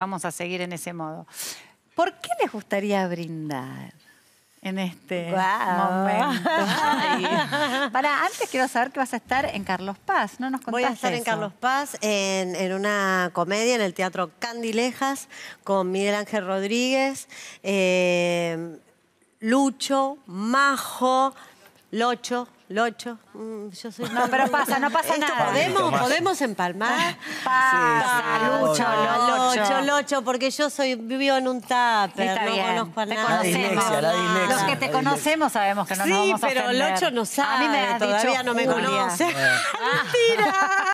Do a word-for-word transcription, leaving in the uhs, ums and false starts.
Vamos a seguir en ese modo. ¿Por qué les gustaría brindar en este Guau. momento? Ay. Para, antes quiero saber que vas a estar en Carlos Paz, ¿no nos contaste Voy a estar en eso? Carlos Paz en, en una comedia en el Teatro Candilejas con Miguel Ángel Rodríguez, eh, Lucho, Majo, Locho. Locho, mm, yo soy... No, pero pasa, no pasa Esto nada. ¿Podemos, ¿Podemos empalmar? Pasa, Ah, Lucho, Locho. Locho, Locho, porque yo soy vivo en un tupper, Está no bien, conozco a te nadie. conocemos. La dislexia, la dislexia. Los que te La conocemos sabemos que no nos Sí, vamos a pero ofender. Locho no A sabe, mí me has todavía dicho no me Julia. conoce. ¡Mentira!